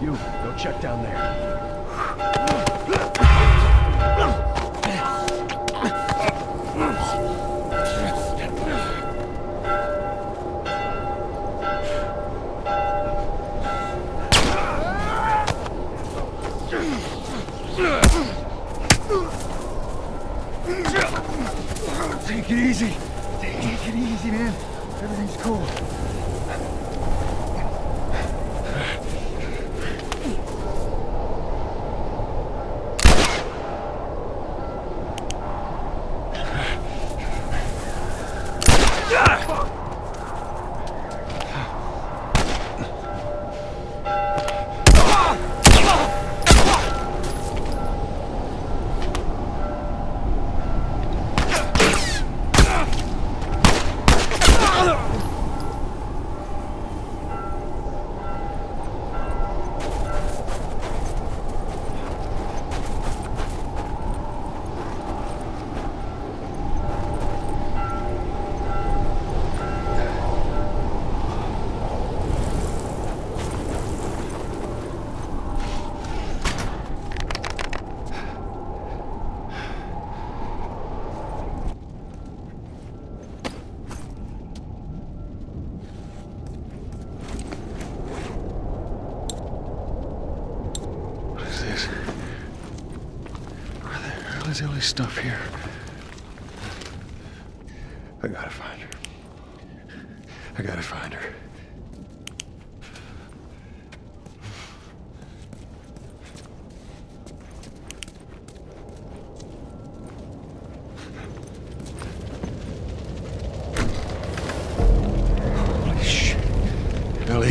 You, go check down there. Take it easy. Take it easy, man. Everything's cool. There's all this stuff here. I gotta find her. I gotta find her. Holy shit. Ellie.